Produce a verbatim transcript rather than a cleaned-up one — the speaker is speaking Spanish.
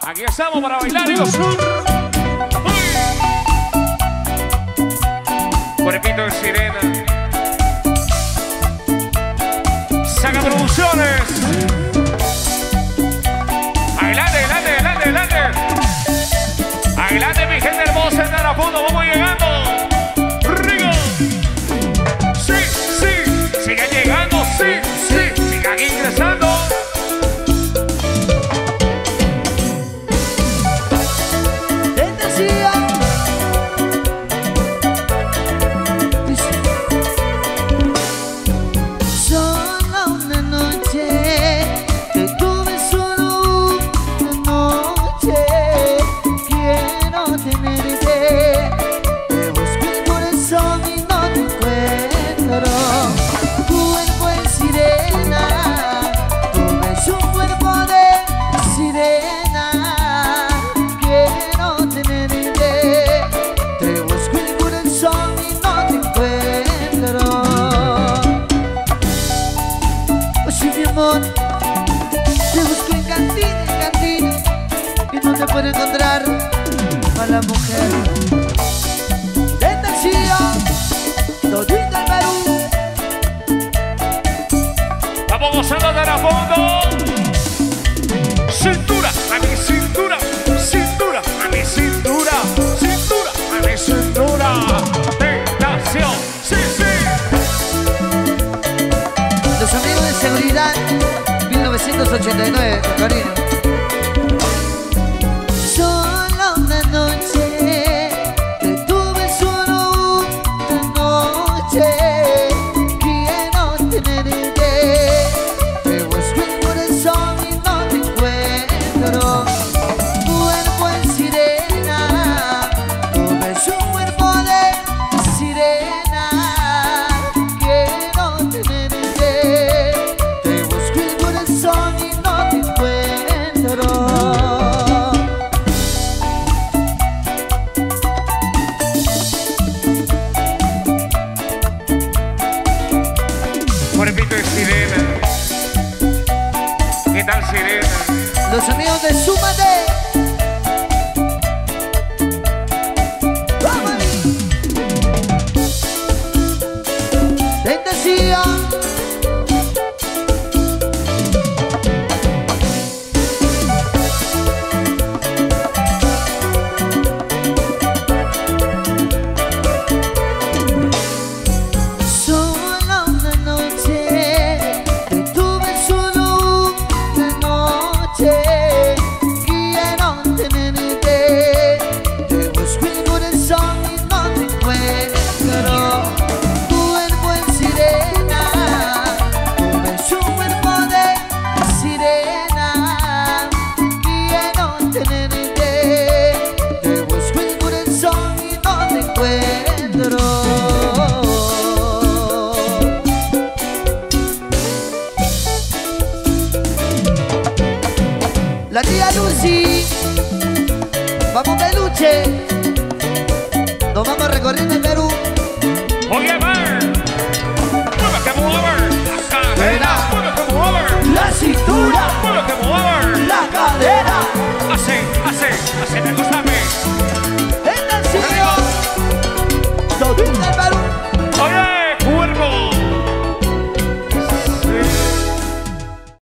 Aquí estamos para bailar y gozar. Cuerpito de sirena. Saca Producciones. Adelante, adelante, adelante, adelante. Adelante, mi gente hermosa, en Arapundo, vamos llegando. Rico. Sí, sí, sigan llegando, sí, sí, sigan ingresando. Te busco en cantina, en cantina, y no te puedo encontrar a la mujer. Tentación, todito el Perú. Vamos gozando de Arapundo. Cintura, a mi cintura, cintura, a mi cintura, cintura, a mi cintura. Tentación, sí, sí. Los amigos de seguridad, mil novecientos ochenta y nueve, con cariño. Solo una noche, te tuve solo una noche. Quiero tenerte, te busco el corazón y no te encuentro. Cuerpo en sirena, tu beso un cuerpo de sirena. Quiero tenerte, te busco el corazón y no te encuentro. Cuerpito de sirena. ¿Qué tal, sirena? Los amigos de Súmate. ¡Vamos! Tentación. La tía Lucy, vamos peluche, nos vamos recorriendo el Perú. Oye, man.